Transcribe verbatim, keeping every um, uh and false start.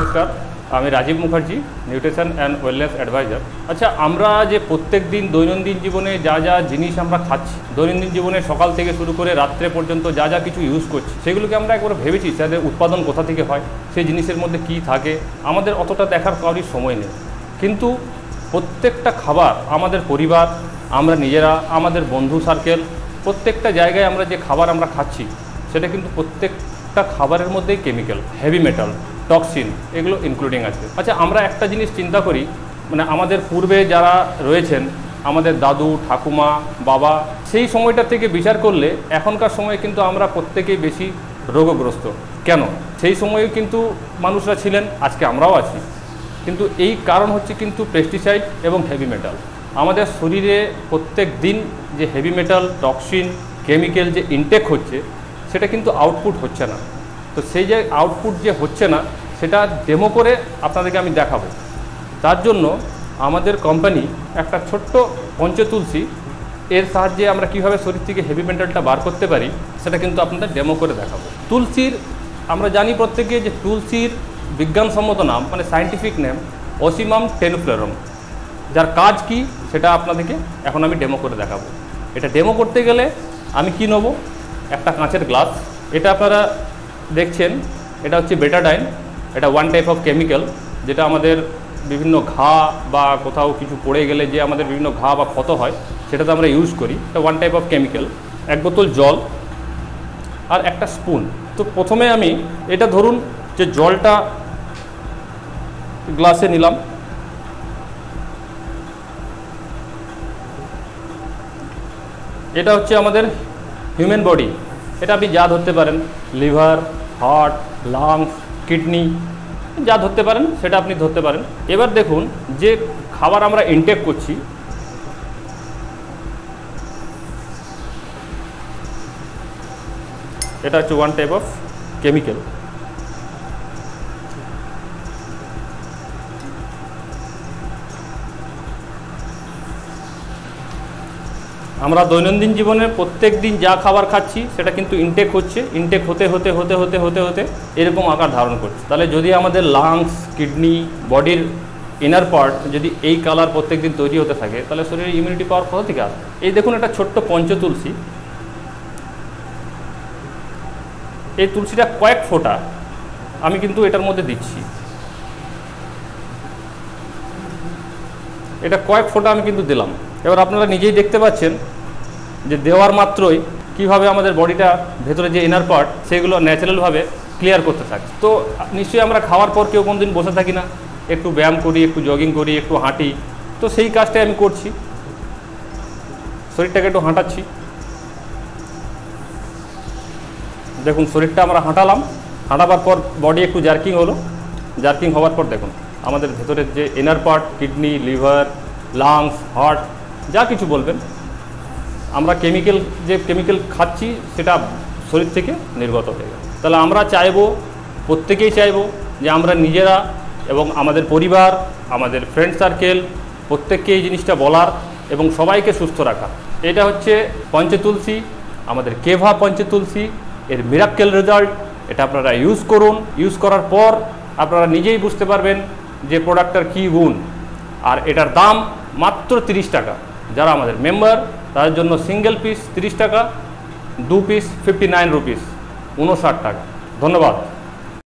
নমস্কার, আমি Rajiv Mukherjee, nutrition and wellness advisor. আচ্ছা, আমরা যে প্রত্যেক দিন দৈনন্দিন জীবনে যা যা জিনিস আমরা খাচ্ছি, দৈনন্দিন জীবনে সকাল থেকে শুরু করে রাত্রে পর্যন্ত যা যা কিছু ইউজ করছি, সেগুলোকে আমরা একবার ভেবেছি তাদের উৎপাদন কোথা থেকে হয়, সেই জিনিসের মধ্যে কি থাকে, আমাদের অতটা দেখার কারোরই সময় নেই। কিন্তু প্রত্যেকটা খাবার আমাদের পরিবার, আমরা নিজেরা, আমাদের বন্ধু সার্কেল, প্রত্যেকটা জায়গায় আমরা যে খাবার আমরা খাচ্ছি সেটা কিন্তু প্রত্যেকটা খাবারের মধ্যেই কেমিক্যাল, হেভি মেটাল, টক্সিন এগুলো ইনক্লুডিং আছে। আচ্ছা, আমরা একটা জিনিস চিন্তা করি, মানে আমাদের পূর্বে যারা রয়েছেন, আমাদের দাদু ঠাকুমা বাবা, সেই সময়টা থেকে বিচার করলে এখনকার সময়ে কিন্তু আমরা প্রত্যেকেই বেশি রোগগ্রস্ত। কেন? সেই সময়ে কিন্তু মানুষরা ছিলেন, আজকে আমরাও আছি, কিন্তু এই কারণ হচ্ছে কিন্তু পেস্টিসাইড এবং হেভি মেটাল। আমাদের শরীরে প্রত্যেক দিন যে হেভি মেটাল, টক্সিন, কেমিক্যাল যে ইনটেক হচ্ছে সেটা কিন্তু আউটপুট হচ্ছে না। তো সেই যে আউটপুট যে হচ্ছে না সেটা ডেমো করে আপনাদেরকে আমি দেখাবো। তার জন্য আমাদের কোম্পানি একটা ছোট্ট পঞ্চতুলসী এর সাহায্যে আমরা কীভাবে শরীর থেকে হেভি মেটালটা বার করতে পারি সেটা কিন্তু আপনাদের ডেমো করে দেখাবো। তুলসীর আমরা জানি প্রত্যেকে যে তুলসীর বিজ্ঞানসম্মত নাম, মানে সায়েন্টিফিক নেম অসিমাম টেনুফ্লোরাম, যার কাজ কি সেটা আপনাদেরকে এখন আমি ডেমো করে দেখাবো। এটা ডেমো করতে গেলে আমি কি নেব? একটা কাঁচের গ্লাস। এটা আপনারা দেখছেন, এটা হচ্ছে বেটাডাইন। এটা ওয়ান টাইপ অফ কেমিক্যাল, যেটা আমাদের বিভিন্ন ঘা বা কোথাও কিছু পড়ে গেলে যে আমাদের বিভিন্ন ঘা বা ক্ষত হয় সেটাতে আমরা ইউজ করি। এটা ওয়ান টাইপ অফ কেমিক্যাল। এক বোতল জল আর একটা স্পুন। তো প্রথমে আমি এটা ধরুন যে জলটা গ্লাসে নিলাম, এটা হচ্ছে আমাদের হিউম্যান বডি। এটা আপনি যা ধরতে পারেন, লিভার, হার্ট, লাংস, কিডনি, যা ধরতে পারেন সেটা আপনি ধরতে পারেন। এবার দেখুন যে খাবার আমরা ইনটেক করছি, এটা হচ্ছে ওয়ান টাইপ অফ কেমিক্যাল। আমরা দৈনন্দিন জীবনে প্রত্যেক দিন যা খাবার খাচ্ছি সেটা কিন্তু ইনটেক হচ্ছে, ইনটেক হতে হতে হতে হতে হতে হতে এরকম আকার ধারণ করছে। তাহলে যদি আমাদের লাংস, কিডনি, বডির ইনার পার্ট যদি এই কালার প্রত্যেক দিন তৈরি হতে থাকে, তাহলে শরীরের ইমিউনিটি পাওয়ার কোথা থেকে আসবে? এই দেখুন একটা ছোট্ট পঞ্চতুলসী। এই তুলসীটা কয়েক ফোঁটা আমি কিন্তু এটার মধ্যে দিচ্ছি। এটা কয়েক ফোঁটা আমি কিন্তু দিলাম। এবার আপনারা নিজেই দেখতে পাচ্ছেন যে দেওয়ার মাত্রই কিভাবে আমাদের বডিটা ভেতরে যে ইনার পার্ট সেগুলো ন্যাচারালভাবে ক্লিয়ার করতে থাকে। তো নিশ্চয়ই আমরা খাওয়ার পর কেউ কোনোদিন বসে থাকি না, একটু ব্যায়াম করি, একটু জগিং করি, একটু হাঁটি। তো সেই কাজটাই আমি করছি, শরীরটাকে একটু হাঁটাচ্ছি। দেখুন শরীরটা আমরা হাঁটালাম, হাঁটাবার পর বডি একটু জার্কিং হলো, জার্কিং হওয়ার পর দেখুন আমাদের ভেতরের যে inner part, kidney, liver, lungs, heart, যা কিছু বলবেন, আমরা কেমিক্যাল যে কেমিক্যাল খাচ্ছি সেটা শরীর থেকে নির্গত হয়ে গেল। তাহলে আমরা চাইবো, প্রত্যেকেই চাইবো যে আমরা নিজেরা এবং আমাদের পরিবার, আমাদের ফ্রেন্ড সার্কেল প্রত্যেককে এই জিনিসটা বলার এবং সবাইকে সুস্থ রাখা। এটা হচ্ছে পঞ্চতুলসী, আমাদের কেভা পঞ্চতুলসী, এর মিরাক্কেল রেজাল্ট। এটা আপনারা ইউজ করুন। ইউজ করার পর আপনারা নিজেই বুঝতে পারবেন যে প্রোডাক্টটার কী গুণ। আর এটার দাম মাত্র তিরিশ টাকা। যারা আমাদের মেম্বার তাদের জন্য সিঙ্গেল পিস তিরিশ টাকা, দু পিস ফিফটি নাইন রুপিস, উনষাট টাকা। ধন্যবাদ।